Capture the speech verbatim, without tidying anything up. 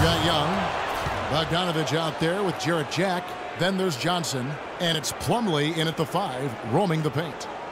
got Young. Bogdanovich out there with Jarrett Jack. Then there's Johnson. And it's Plumlee in at the five, roaming the paint.